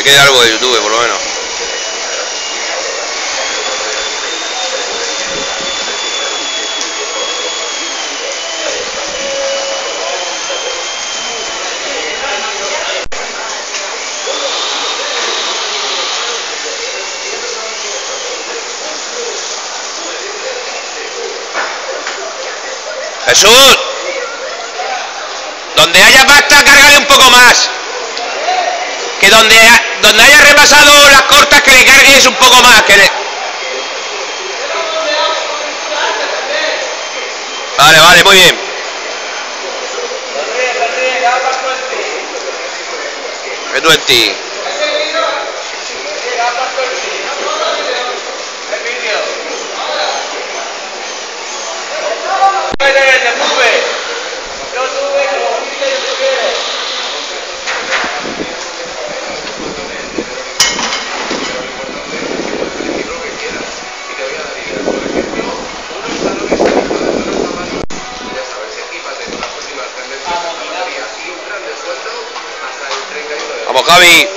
quede algo de YouTube, por lo menos. Jesús, donde haya pasta, cárgale un poco más. Que donde haya repasado las cortas, que le cargues un poco más. Vale, vale, muy bien. Que tú en ti. Vamos, Javi.